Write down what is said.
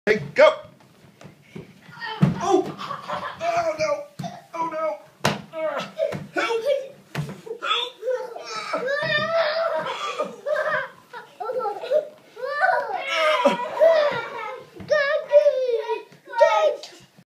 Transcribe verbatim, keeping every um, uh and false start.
Hey, go! Oh! Oh no! Oh no! Uh, help! Help! Uh.